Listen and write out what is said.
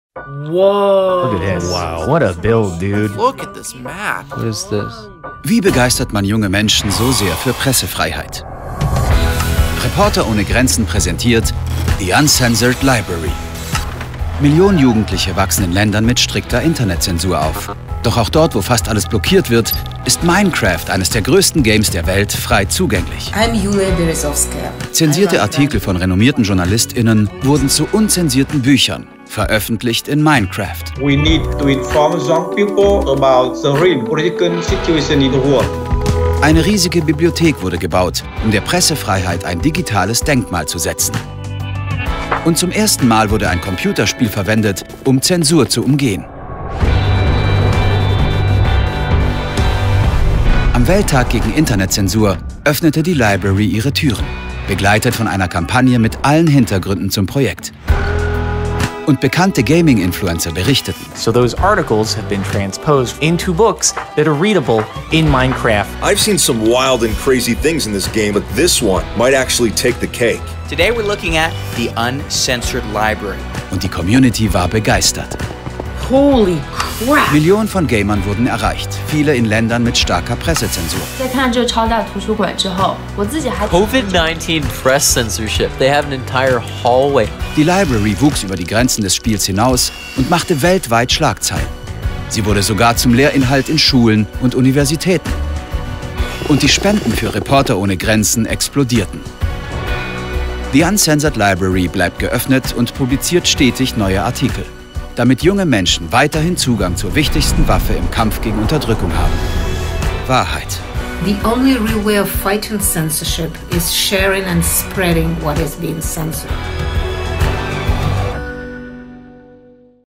Whoa. Look at this. Wow. What a build, dude. Look at this map. What is this? Wie begeistert man junge Menschen so sehr für Pressefreiheit? Reporter ohne Grenzen präsentiert The Uncensored Library. Millionen Jugendliche wachsen in Ländern mit strikter Internetzensur auf. Doch auch dort, wo fast alles blockiert wird, ist Minecraft, eines der größten Games der Welt, frei zugänglich. Zensierte Artikel von renommierten JournalistInnen wurden zu unzensierten Büchern, veröffentlicht in Minecraft. We need to inform young people about the real political situation in the world. Eine riesige Bibliothek wurde gebaut, um der Pressefreiheit ein digitales Denkmal zu setzen. Und zum ersten Mal wurde ein Computerspiel verwendet, um Zensur zu umgehen. Am Welttag gegen Internetzensur öffnete die Library ihre Türen, begleitet von einer Kampagne mit allen Hintergründen zum Projekt. Und bekannte Gaming-Influencer berichteten. So those articles have been transposed into books that are readable in Minecraft. I've seen some wild and crazy things in this game, but this one might actually take the cake. Today we're looking at the Uncensored Library. Und die Community war begeistert. Holy crap! Millionen von Gamern wurden erreicht, viele in Ländern mit starker Pressezensur. COVID-19 press censorship. They have an entire hallway. Die Library wuchs über die Grenzen des Spiels hinaus und machte weltweit Schlagzeilen. Sie wurde sogar zum Lehrinhalt in Schulen und Universitäten. Und die Spenden für Reporter ohne Grenzen explodierten. The Uncensored Library bleibt geöffnet und publiziert stetig neue Artikel, damit junge Menschen weiterhin Zugang zur wichtigsten Waffe im Kampf gegen Unterdrückung haben: Wahrheit. The only real way of fighting censorship is sharing and spreading what is being censored.